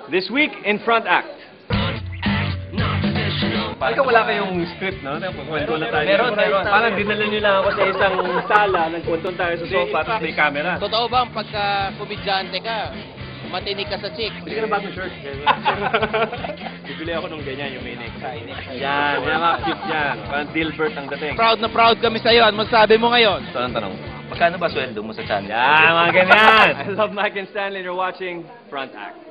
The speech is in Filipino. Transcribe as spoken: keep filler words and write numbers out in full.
This week in Front Act. Parang wala kayong script, no? Kwento na tayo. Meron, meron. Parang dinala nyo lang ako sa isang sala, nagkwento tayo sa sofa, tapos may camera. Totoo bang pagka komedyante ka, matinig ka sa chick? Bili ka ng bagong shirt. Bibili ako nung ganyan, yung may neck. Yan, yan mga cute yan. Parang Dilbert ang dating. Proud na proud kami sa'yo. Ano masabi mo ngayon? So, ang tanong, magkano ba sweldo mo sa channel? Yan, mga ganyan. I love Mike and Stanley. You're watching Front Act.